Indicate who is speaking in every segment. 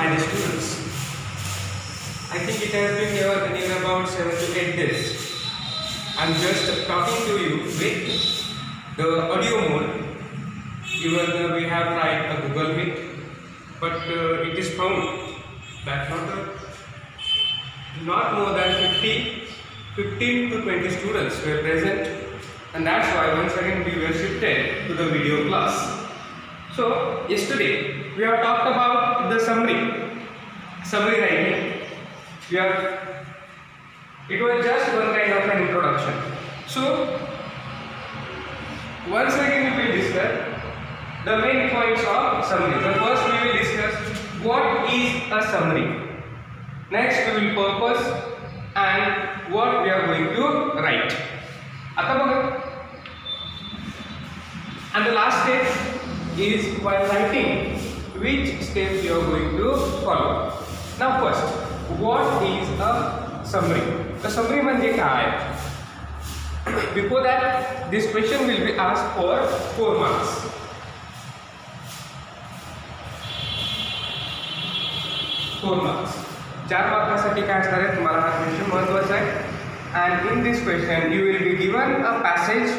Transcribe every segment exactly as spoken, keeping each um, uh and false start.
Speaker 1: by the students. I think it has been here in about seven to eight days. I'm just talking to you with the audio mode. Even uh, we have tried a Google Meet, but uh, it is found that not, uh, not more than fifty, fifteen to twenty students were present, and that's why once again we were shifted to the video class. So yesterday we have talked about the summary, summary writing. We have, it was just one kind of an introduction. So once again we will discuss the main points of summary. The first we will discuss what is a summary. Next we will purpose and what we are going to write. And the last step is while writing, which steps you are going to follow. Now first, what is a summary? The summary means काय? Before that, this question will be asked for four marks. Four marks. चार मार्कासाठी काय असणार आहे तुम्हाला हा question महत्त्वाचा आहे. And in this question you will be given a passage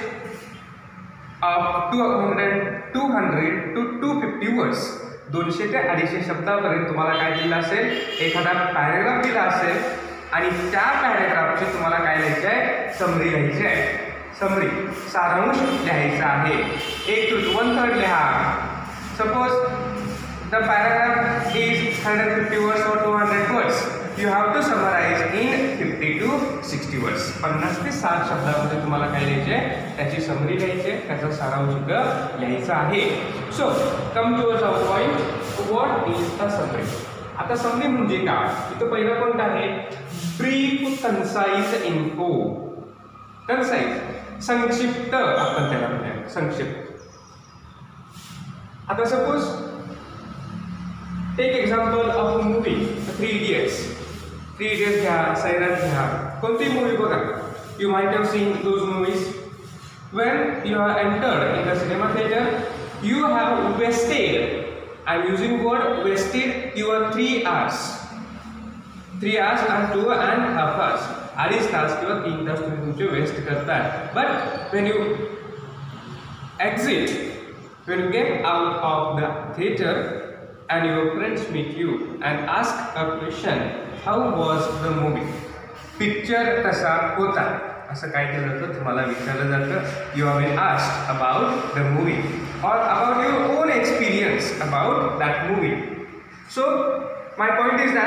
Speaker 1: of two hundred to two hundred fifty words. दोनशे ते अडीचशे शब्दापर्यंत तुम्हाला काय दिलं असेल, एखादा पॅराग्राफ दिला असेल आणि त्या पॅराग्राफची तुम्हाला काय लिहायचं आहे, समरी लिहायची आहे. समरी सारांश लिहायचा आहे. एक टू वन थर्ड लिहा. Suppose the paragraph is one hundred fifty words or two hundred words. You have to summarize in fifty to sixty words. पन्नास ते साठ शब्दामध्ये तुम्हाला काय लिहायचे आहे, त्याची समरी लिहायची आहे, त्याचा सारांश सुद्धा लिहायचा आहे. So come to our point, what is a summary. आता समरी म्हणजे काय? इथं पहिला पॉइंट आहे ब्रीफ कन्साइज इन्फो. कन्साइज संक्षिप्त आपण त्याला म्हणूया, संक्षिप्त. आता suppose take example of a movie, three idiots. Three idiots घ्या, सैराट घ्या, कोणती मूवी बघा. You might have seen those movies. When you are entered in the cinema theatre, you have wasted, I am using word wasted, your three hours. Three hours and two and half hours. अडीच तास किंवा तीन तास तुम्ही तुमचे waste करताय. But when you exit, when you get out of the theater and your friends meet you and ask a question, how was the movie? Picture कसा होता, असं काय केलं जातं, तुम्हाला विचारलं जातं. You have been asked about the movie or about your own experience about that movie. So my point is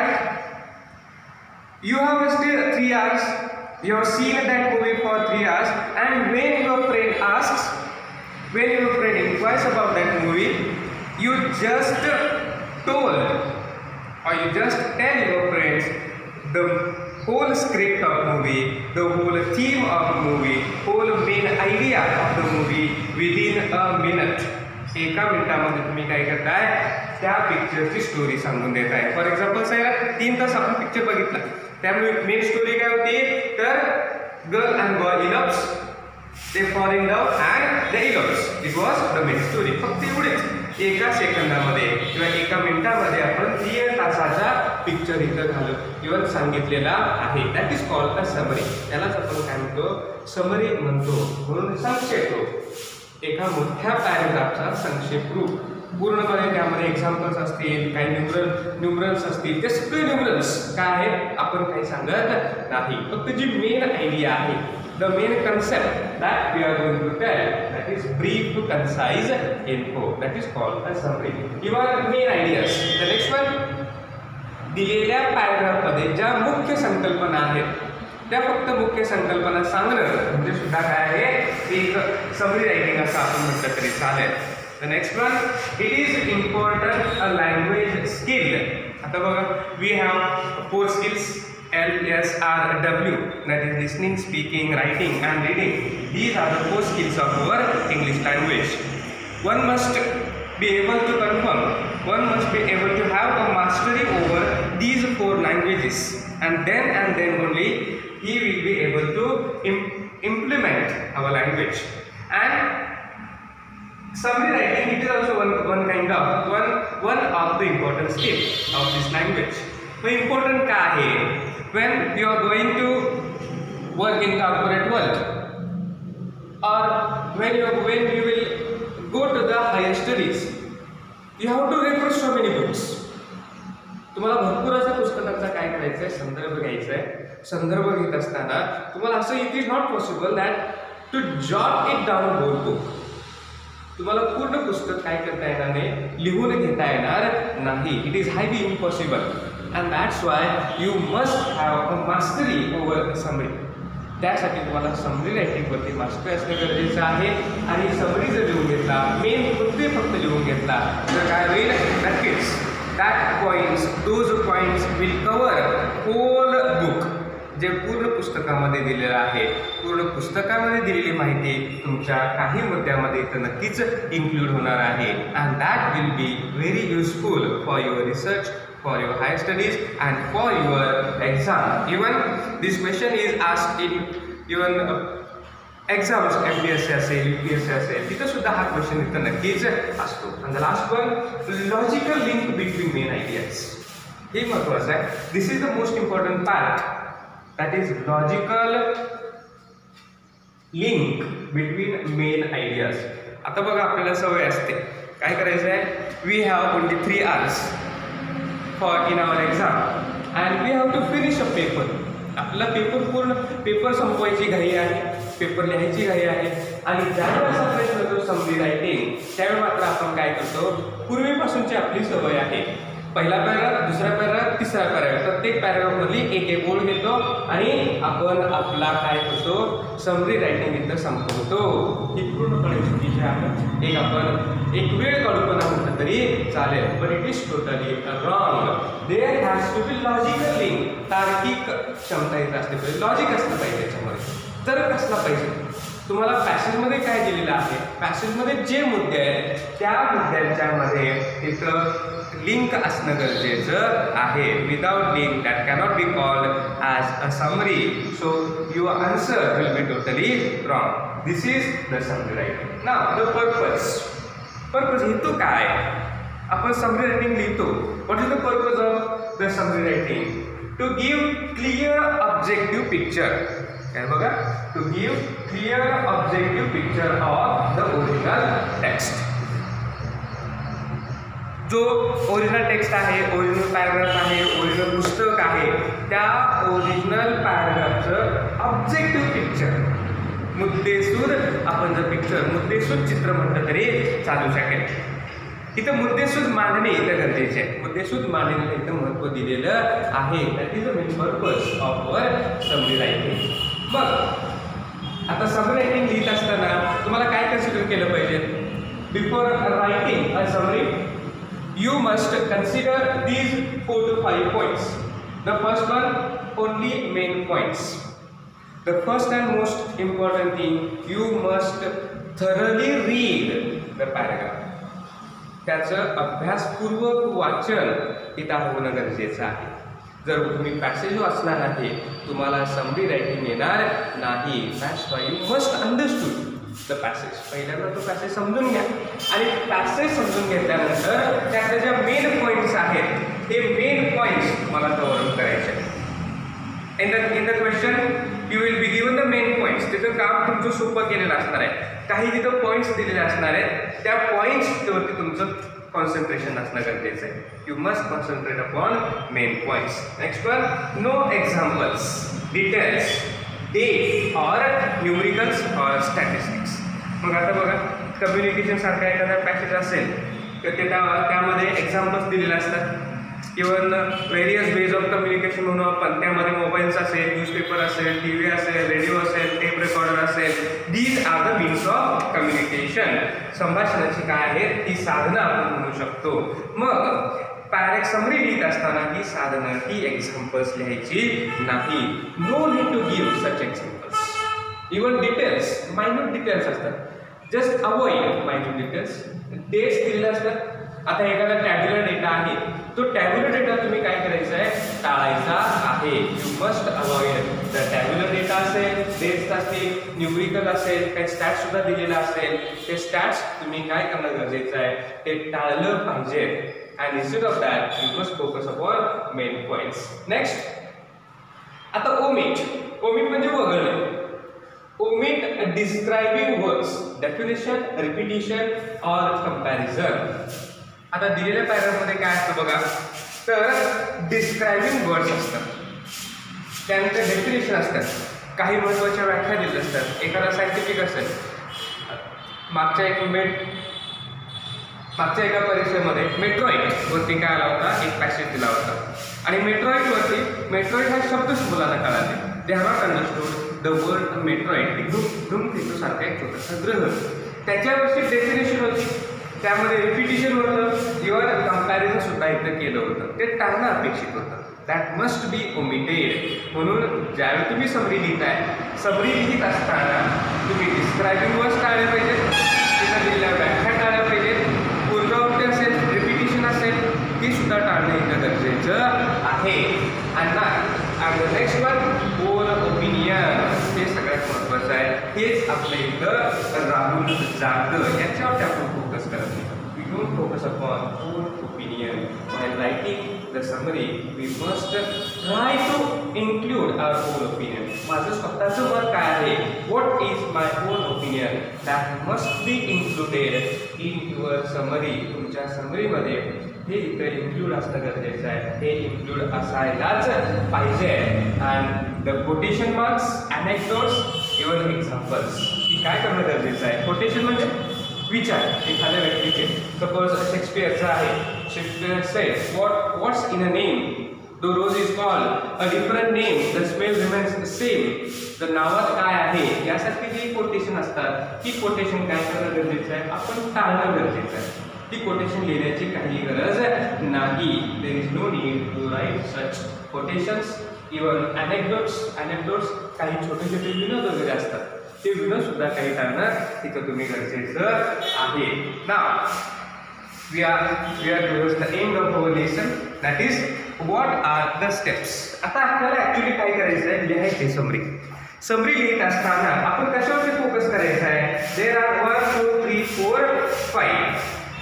Speaker 1: that you have wasted three hours, you have seen that movie for three hours, and when your friend asks, when your friend inquires about that movie, you just told or you just tell your friends the whole script of movie, the whole theme of movie, whole main idea of the movie within a minute. एका मिनिटामध्ये तुम्ही काय करताय, त्या पिक्चरची story सांगून देताय. For example sir तीन तास आपण पिक्चर बघितला, त्यामुळे मेन स्टोरी काय होती तर गर्ल अँड बॉय इलव्स, they fall in love and they elopes. It was the main story. फक्त एवढेच एका सेकंदामध्ये किंवा एका मिनिटामध्ये आपण तीन तासाचा पिक्चर इथं घालून इव्हन सांगितलेला आहे. That is called a summary. त्यालाच आपण काय म्हणतो, समरी म्हणतो. म्हणून संक्षेप रूप, एका मोठ्या पॅराग्राफचा संक्षेप रूप. पूर्णपणे त्यामध्ये एक्झाम्पल्स असतील, काही न्यूमरल न्यूमरल्स असतील, ते सगळे न्यूमरल्स काय आहेत आपण काही सांगत नाही. फक्त जी मेन आयडिया आहे, the main concept that we are going to tell, that is brief, concise info, that is called a summary. Your main ideas. The next one, दिलेल्या पॅराग्राफ मध्ये ज्या मुख्य संकल्पना आहेत त्या फक्त मुख्य संकल्पना सांगणं म्हणजे सुद्धा काय आहे, एक समरी रायटिंग असं आपण म्हटलं तरी चालेल. The next one, it is important a language skill. आता बघा, we have four skills, L, S, R, W, that is listening, speaking, writing and reading. These are the four skills of our English language. One must be able to confirm, one must be able to have a mastery over these four languages, and then and then only he will be able to imp implement our language. And summary writing, it is also one, one kind of one one of the important skill of this language. मग important का आहे? When you are going to work in corporate world or when you when you will go to the higher studies, you have to refer so many books. तुम्हाला भरपूर अशा पुस्तकांचा काय करायचं आहे, संदर्भ घ्यायचा आहे. संदर्भ घेत असताना तुम्हाला असं it is not possible that to jot it down whole book. तुम्हाला पूर्ण पुस्तक काय करता येणार नाही, लिहून घेता येणार नाही. It is highly impossible and that's why you must have a mastery over summary. त्यासाठी तुम्हाला समरी रायटिंगवरती मास्टर असणं गरजेचं आहे. आणि समरी जर लिहून घेतला, मेन मुद्दे फक्त लिहून घेतला तर काय होईल, नक्कीच that points those points will cover whole book. जे पूर्ण पुस्तकामध्ये दिलेलं आहे, पूर्ण पुस्तकामध्ये दिलेली माहिती तुमच्या काही मुद्द्यामध्ये तर नक्कीच इन्क्लूड होणार आहे. And that will be very useful for your research, for your higher studies and for your exam. Even this question is asked in even uh, exams, F D S C असेल, U P S C असेल, तिथं सुद्धा हा question इथं नक्कीच असतो. and the last one, logical link between main ideas. हे महत्त्वाचं आहे. this is the most important part, that is logical link between main ideas. आता बघा आपल्याला सवय असते काय करायचं आहे, we have only three hours for in our exam and we have to finish a paper. आपला पेपर पूर्ण पेपर संपवायची घाई आहे, पेपर लिहायची घाई आहे. आणि ज्यावेळेस असा प्रश्न येतो समरी रायटिंग, त्यावेळी मात्र आपण काय करतो, पूर्वीपासूनची आपली सवय आहे, पहिला पॅराग्राफ, दुसरा पॅराग्राफ, तिसरा पॅराग्राफ, प्रत्येक पॅराग्राफमधली एक एक ओळ घेतो आणि आपण आपला काय करतो, समरी रायटिंग इथं संपवतो. ही पूर्णपणे चुकीची आहे. एक आपण एक वेळ काढूपणा म्हटलं तरी चालेल, पण it is totally wrong. There has to be logical link. तार्किक क्षमता इथं असली पाहिजे, लॉजिक असलं पाहिजे त्याच्यामध्ये. तर कसला पाहिजे, तुम्हाला पॅसेजमध्ये काय दिलेलं आहे, पॅसेजमध्ये जे मुद्दे आहेत त्या मुद्द्यांच्यामध्ये तिथं लिंक असणं गरजेचं आहे. Without link that cannot be called as a summary. So your answer will be totally wrong. This is the summary writing. Now the purpose. Purpose हेतू काय, आपण समरी रायटिंग लिहितो. What is the purpose of the summary writing? To give clear objective picture. काय बघा, to give clear objective picture of the original text. जो original text आहे, original paragraph आहे, original पुस्तक आहे, त्या ओरिजिनल पॅराग्राफचं ऑब्जेक्टिव्ह पिक्चर, मुद्देसूद आपण जर पिक्चर मुद्देसूद चित्र म्हटलं तरी चालू शकेल. इथं मुद्देसूद मांडणे इथं गरजेचे आहे. मुद्देसूद मांडणीला इथं महत्त्व दिलेलं आहे. That is the main purpose of our summary writing. मग आता समरी रायटिंग लिहित असताना तुम्हाला काय कन्सिडर केलं पाहिजे, before writing a summary you must consider these four to five points. The first one, only main points. The first and most important thing, you must thoroughly read the paragraph. त्याचं अभ्यासपूर्वक वाचन इथं होणं गरजेचं आहे. जर तुम्ही पॅसेज वाचला नाही, तुम्हाला समरी रायटिंग येणार नाही. That's why you must understood the passage. पहिल्यांदा तो पॅसेज समजून घ्या आणि पॅसेज समजून घेतल्यानंतर त्यातल्या ज्या मेन पॉईंट्स आहेत ते मेन पॉईंट्स तुम्हाला कव्हर अप करायचे. In the in the question you will be given the main points. तिथं काम तुमचं सोपं केलेलं असणार आहे. काही तिथं पॉईंट्स दिलेले असणार आहेत, त्या पॉईंट्सवरती तुमचं कॉन्सन्ट्रेशन असणं गरजेचं आहे. You must concentrate upon main points. Next one, no examples, details, date और न्यूमरिकल्स और स्टॅटिस्टिक्स. मग आता बघा, कम्युनिकेशन सारखा एखादा पॅसेज असेल तर ते त्या त्यामध्ये एक्झाम्पल्स दिलेले असतात. Even various ways of communication म्हणून आपण त्यामध्ये मोबाईल्स असेल, न्यूजपेपर असेल, टी व्ही असेल, रेडिओ असेल, टेप रेकॉर्डर असेल. These are the means of communication. संभाषणाची काय आहेत ती साधनं आपण म्हणू शकतो. मग पॅरेक समरी लिहित असताना ही साधनं ही एक्झाम्पल्स लिहायची नाही. No need to give such examples. Even details, minute details असतात, just avoid minute details. Dates दिलेले असतात. आता एखादा टॅब्युलर डेटा आहे, तो टॅब्युलर डेटा तुम्ही काय करायचं आहे, टाळायचा आहे. You must avoid the tabular data असेल, डेट्स असतील, न्यूमरिकल असेल, काही स्टॅट्स सुद्धा दिलेला असेल, ते स्टॅट्स तुम्ही काय करणं गरजेचं आहे, ते टाळलं पाहिजे. and instead of that you must focus upon main points. Next, आता omit. omit म्हणजे वगळणे. omit describing words, definition, repetition or comparison. आता दिलेल्या पॅराग्राफ मध्ये काय असतं बघा, तर डिस्क्रायबिंग वर्ड्स असतात, त्यानंतर डेफिनेशन असतात, काही महत्त्वाच्या व्याख्या दिलेल्या असतात. एखादा सायंटिफिक असेल, मागच्या एक मेट मागच्या एका परीक्षेमध्ये मेट्रॉइड वरती काय आला होता, एक पॅसेज दिला होता आणि मेट्रॉइड वरती मेट्रॉइड हा शब्दच मुलांना कळाले. They have not understood the word meteoroid. धूमकेतू सारखा एक छोटासा ग्रह, त्याच्यावरची डेफिनेशन होती, त्यामध्ये रिपिटिशन होतं, इव्हन कंपॅरिझन सुद्धा इथं केलं होतं. ते टाळणं अपेक्षित होतं. That must be omitted. म्हणून ज्यावेळी तुम्ही समरी लिहिताय, समरी लिहित असताना तुम्ही डिस्क्रायबिंग वर्ड्स टाळले पाहिजेत, तिथं दिलेल्या व्याख्या टाळल्या पाहिजेत, पुनरावृत्ती असेल, रिपिटिशन असेल, ती सुद्धा टाळणं इथं गरजेचं आहे. आणि नेक्स्ट वन ओन ओपिनियन, हे सगळ्यात महत्त्वाचं आहे. हेच आपल्या इथं राहून जातं, याच्यावर आपण फोकस करत नाही. We don't focus upon own opinion. While writing the summary, we must try to include our own opinion. माझं स्वतःचं मत काय आहे, what is my own opinion, that must be included in your summary. तुमच्या समरीमध्ये हे इथं इन्क्लूड असणं गरजेचं आहे, हे इन्क्लूड असायलाच पाहिजे. And the quotation marks, anecdotes, even examples, ही काय करणं गरजेचं आहे. कोटेशन म्हणजे विचार एखाद्या व्यक्तीचे. सपोज शेक्सपियरचा आहे, Shakespeare said what what's in a name, the rose is called a different name, the smell remains the same. तर नावात काय आहे, यासारखी जी कोटेशन असतात, ती कोटेशन काय करणं गरजेचं आहे, आपण टाळणं गरजेचं आहे. ती कोटेशन लिहिण्याची काही गरज नाही. There is no need to write such quotations. Even anecdotes, anecdotes काही छोटे छोटे विनोद वगैरे असतात, ते विनोद सुद्धा काही टाळणं तिथं तुम्ही गरजेचं आहे. Now we are we are towards the end of our lesson, that is what are the steps. आता आपल्याला ऍक्च्युली काय करायचं आहे, लिहायचे समरी. समरी लिहित असताना आपण कशावरती फोकस करायचं आहे. There are one two three four five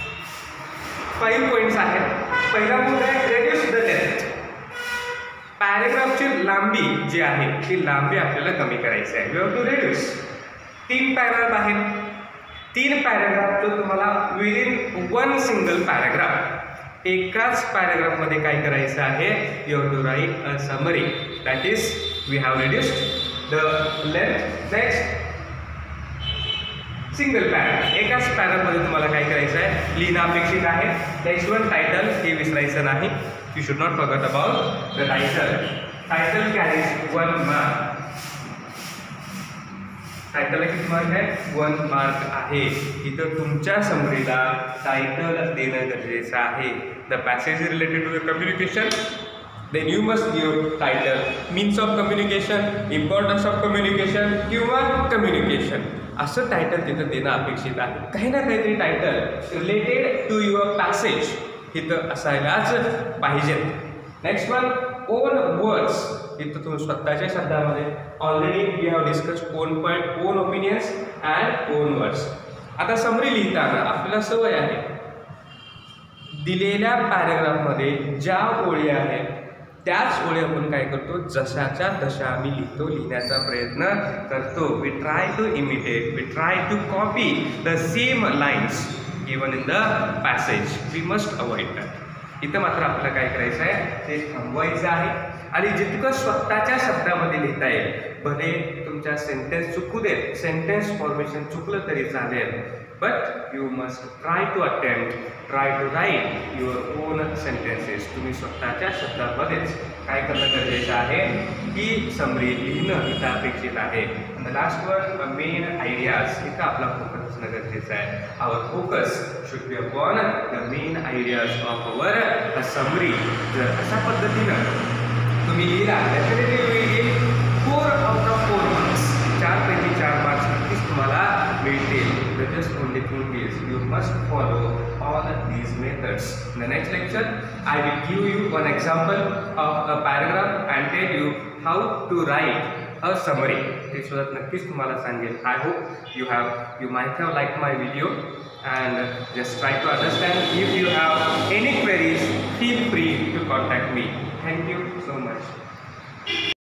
Speaker 1: five points आहेत. पहिला मुद्दा आहे रेड्यूस द लेंथ. पॅरेग्राफची लांबी जी आहे ती लांबी आपल्याला कमी करायची आहे. We have to reduce. तीन पॅराग्राफ आहेत, तीन पॅराग्राफ जो तुम्हाला विदिन वन सिंगल पॅराग्राफ, एकाच पॅराग्राफमध्ये काय करायचं आहे, you have to write a summary. That is we have reduced the length. Next single paragraph, एकाच पॅराग्राफमध्ये तुम्हाला काय करायचं आहे, लिहिणं अपेक्षित आहे. नेक्स्ट वन टायटल, हे विसरायचं नाही. You should not forget about the title. Title carries one mark. Title किती मार्क आहे, वन मार्क आहे. इथं तुमच्या समरीला टायटल देणं गरजेचं आहे. The passage is related to the communication, then you must give title, means of communication, importance of communication किंवा communication, असं टायटल तिथं देणं अपेक्षित आहे. काही ना काहीतरी title related to your passage इथं असायलाच पाहिजेत. Next one own words. इथं तुम्ही स्वतःच्या शब्दामध्ये already we have discuss own point, own opinions and own words. आता समरी लिहिताना आपल्याला सवय आहे, दिलेल्या पॅरेग्राफमध्ये ज्या ओळी आहेत त्याच ओळी आपण काय करतो, जशाच्या तशा आम्ही लिहितो, लिहिण्याचा प्रयत्न करतो. We try to imitate, we try to copy the same lines given in the passage. We must avoid that. इथं मात्र आपल्याला काय करायचं आहे, ते थांबवायचं आहे आणि जितकं स्वतःच्या शब्दामध्ये लिहिता येईल, भले तुमच्या सेंटेन्स चुकू देत, सेंटेन्स फॉर्मेशन चुकलं तरी चालेल, but you must try to attempt, try to write your own sentences. तुम्ही स्वतःच्या शब्दामध्येच काय करणं गरजेचं आहे, ही समरी लिहिणं इथं अपेक्षित आहे. The last one main ideas, इथं आपला फोकस असणं गरजेचं आहे. Our focus should be upon the main ideas of our summary. जर अशा पद्धतीनं तुम्ही लिहिला, definitely four out of four marks, चारपैकी चार मार्क्स नक्कीच तुम्हाला मिळतील. The just only thing is you must follow all these methods. In the next lecture, I will give you one example of a paragraph and tell you how to write a summary ते सुद्धा नक्कीच तुम्हाला सांगेल. I hope you have you might have like my video and just try to understand. If you have any queries feel free to contact me. Thank you so much.